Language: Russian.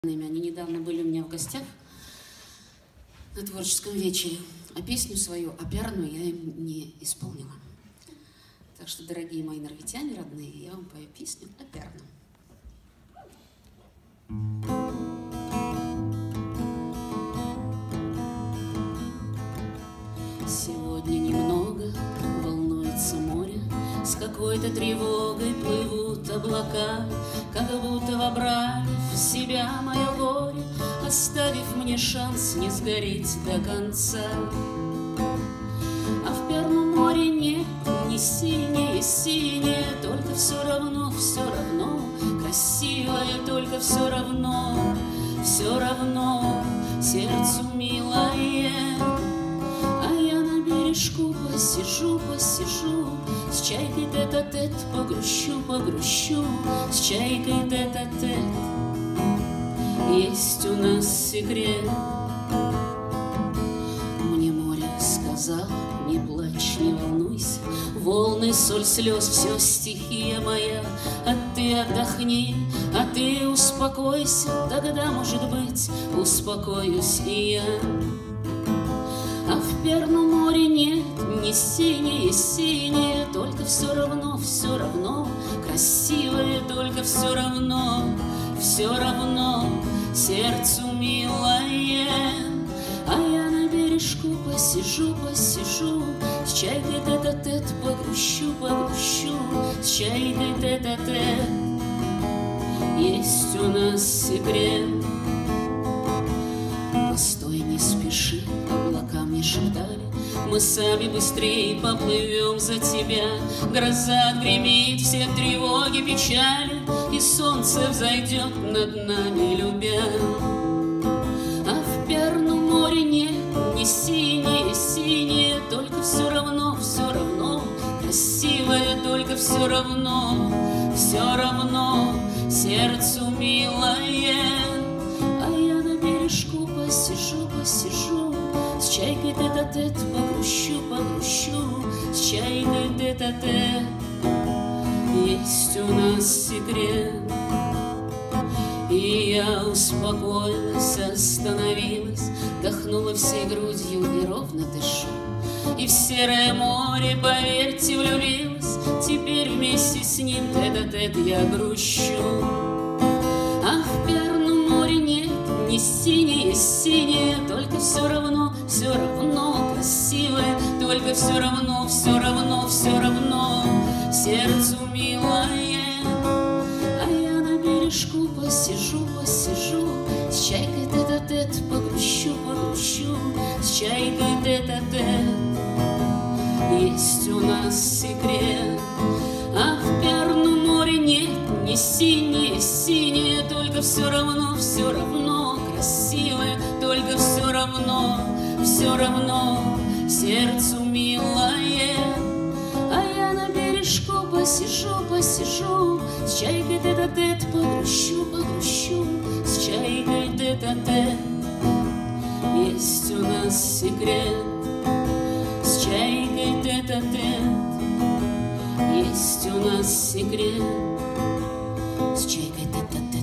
Они недавно были у меня в гостях на творческом вечере, а песню свою оперную я им не исполнила. Так что, дорогие мои норвитяне родные, я вам пою песню оперную. Сегодня немного волнуется море, с какой-то тревогой плывут облака, как будто вобрали в себя мое горе, оставив мне шанс не сгореть до конца. А в Перном море нет ни синее, только все равно красивое, только все равно сердцу милое. А я на бережку посижу, с чайкой тет-а-тет погрущу, с чайкой тет-а-тет. Есть у нас секрет. Мне море сказал: не плачь, не волнуйся, волны, соль, слез, все стихия моя. А ты отдохни, а ты успокойся, тогда, может быть, успокоюсь и я. А в Перном море нет ни синее, только все равно красивое, только все равно сердцу милое. А я на бережку посижу, с чайкой тет-а-тет погрущу, с чайкой тет-а-тет. Есть у нас секрет. Постой, не спеши, облака мне шептали, мы сами быстрее поплывем за тебя. Гроза отгремит все тревоги, печали, и солнце взойдет над нами, любя. А в Перном море нет ни синее, только все равно красивое, только все равно сердцу милое. А я на бережку посижу, с чайкой тет-а-тет погрущу, с чайкой тет-а-тет. Есть у нас секрет. И я успокоилась, остановилась, дохнула всей грудью и ровно дышу. И в серое море, поверьте, влюбилась, теперь вместе с ним тет-а-тет я грущу. А в Перном море нет ни синее, только все равно красивое, только все равно сердцу милое. А я на бережку посижу, с чайкой тет-а-тет погрущу, с чайкой тет-а-тет. Есть у нас секрет. А в Перном море нет ни синее, только все равно красивое, только все равно сердцу милое. А я на бережку посижу, с чайкой тет-а-тет погрущу, с чайкой тет-а-тет. Есть у нас секрет. С чайкой тет-а-тет. Есть у нас секрет. С чайкой тет-а-тет.